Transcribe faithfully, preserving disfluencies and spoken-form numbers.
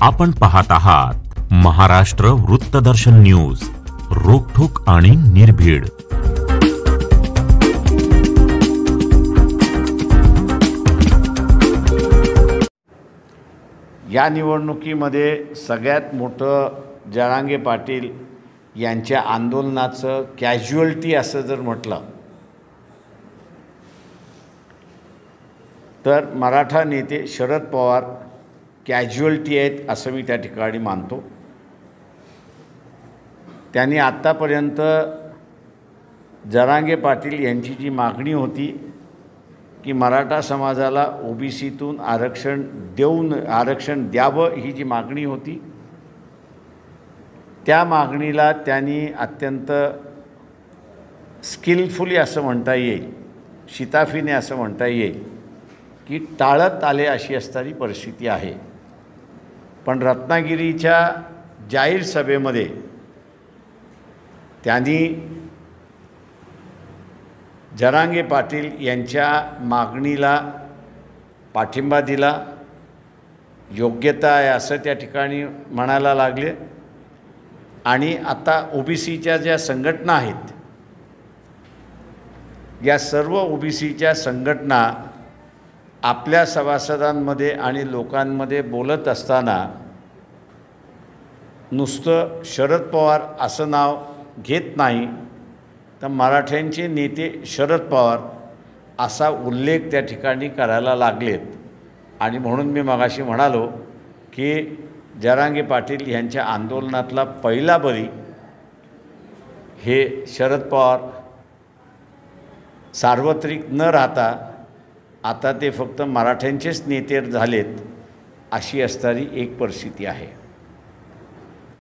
आपण पाहत आहात महाराष्ट्र वृत्तदर्शन न्यूज, रोखठोक आणि निर्भीड। या निवडणुकीमध्ये सगळ्यात मोठं जरांगे पाटील यांच्या आंदोलनाचं कॅज्युअल्टी असं जर म्हटलं तर मराठा नेते शरद पवार कॅज्युअल्टी आहेत असं मी त्या ठिकाणी मानतो। त्यांनी आत्तापर्यंत जरांगे पाटील यांची जी मागणी होती की मराठा समाजाला ओबीसीतून आरक्षण देऊन आरक्षण द्यावं ही जी मागणी होती, त्या मागणीला त्यांनी अत्यंत स्किलफुली असं म्हणता येईल, शिताफीने असं म्हणता येईल की टाळत आले अशी असणारी परिस्थिती आहे। पण रत्नागिरीच्या जाहीर सभेमध्ये त्यांनी जरांगे पाटील यांच्या मागणीला पाठिंबा दिला, योग्यता आहे असं त्या ठिकाणी म्हणायला लागले। आणि आता ओबीसीच्या ज्या संघटना आहेत, या सर्व ओबीसीच्या संघटना आपल्या सभासदांमध्ये आणि लोकांमध्ये बोलत असताना नुसतं शरद पवार असं नाव घेत नाही, तर मराठ्यांचे नेते शरद पवार असा उल्लेख त्या ठिकाणी करायला लागलेत। आणि म्हणून मी मगाशी म्हणालो की जरांगे पाटील यांच्या आंदोलनातला पहिला बळी हे शरद पवार सार्वत्रिक न राहता आता ते फक्त मराठ्यांचेच नेते झालेत अशी असणारी एक परिस्थिती आहे।